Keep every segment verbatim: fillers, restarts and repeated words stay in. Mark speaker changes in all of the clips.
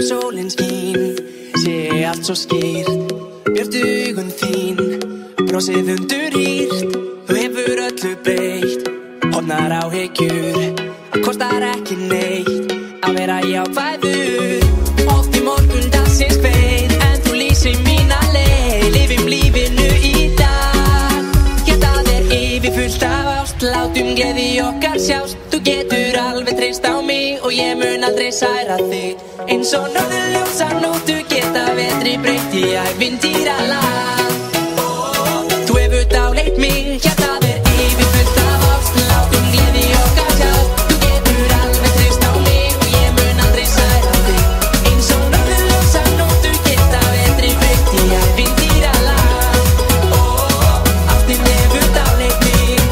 Speaker 1: Þegar sólin skín sé allt svo skýrt. Björtu augun þín, brosið undur hýrt. Þú hefur öllu breytt, horfnar áhyggjur. Kostar ekki neitt að vera jákvæður. Oft í morgun dagsins kveið, en þú lýsir mína leið. Lifum lífinu í dag, hjartað er yfirfullt af ást. Látum gleði okkar sjást. Þú getur alveg treyst á mig og ég mun aldrei særa þig. Eins og norðurljósar nóttu geta vetri breytt í ævintýralag. Þú hefur dáleitt mig, hjartað er yfirfullt af ást. Látum gleði okkar sjást. Þú getur alveg treyst á mig og ég mun aldrei særa þig. Eins og norðurljósar nóttu geta vetri breytt í ævintýralag. Ástin hefur dáleitt mig.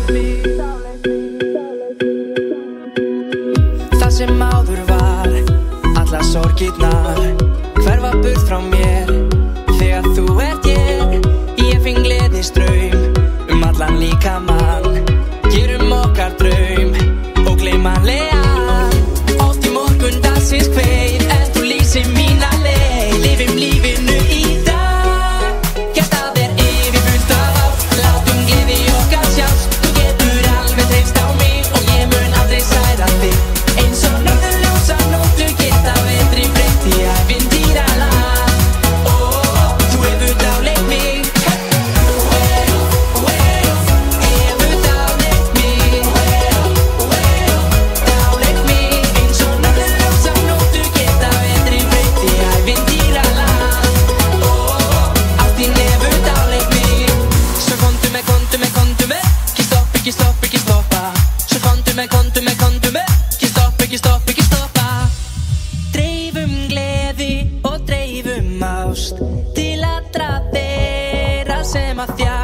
Speaker 1: Það sem áður var, allar sorgirnar hverfa burt frá mér. Þegar þú ert hér, ég finn gleðistraum um allan líkamann. Gerum okkar draum og gleymanlegan. Oft í morgun dagsins kveið, en þú lýsir mína leið. Lifum lífinu í dag, hjartað er yfirfullt af ást. Látum gleði okkar sjást. Þú getur alveg treyst á mig og ég mun aldrei særa þig. Eins og norðurljósar nóttu geta vetri breytt í ævintýralag. Þú hefur dáleitt mig. Hefur dáleitt mig. Dáleitt mig. Eins og norðurljósar nóttu geta vetri breytt í ævintýralag. Ástin hefur dáleitt mig. Svo komdu með, komdu með, komdu með. Ekki stoppa, ekki stoppa, ekki stoppa. Svo komdu með, komdu með, komdu með. Ekki stoppa, ekki stoppa, ekki stoppa. Dreifum gleði og dreifum ást til allra þeirra sem að þjá.